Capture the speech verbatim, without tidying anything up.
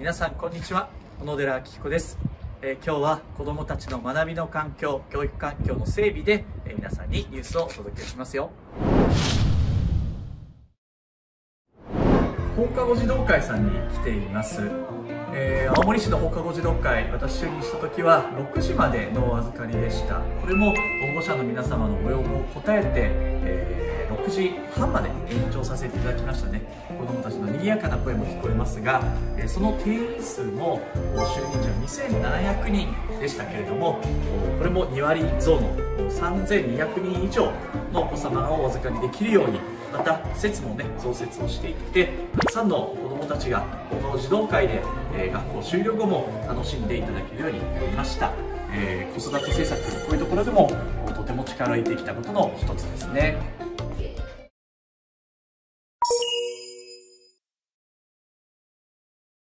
皆さんこんにちは、小野寺明彦です。えー、今日は子どもたちの学びの環境、教育環境の整備で、えー、皆さんにニュースをお届けしますよ。放課後児童会さんに来ています。えー、青森市の放課後児童会、私就任した時はろくじまでのお預かりでした。これも保護者の皆様のご要望を応えて、えー、ろくじはんまで延長させていただきましたね。子どもたちの賑やかな声も聞こえますが、えー、その定員数も就任時はにせんななひゃくにんでしたけれども、これもにわり増のさんぜんにひゃくにん以上のお子様をお預かりできるように、また施設もね増設をしていって、たくさんの子どもたちが放課後児童会で、えー、学校終了後も楽しんでいただけるようになりました。えー、子育て政策、こういうところでもとても力を入れてきたことの一つですね。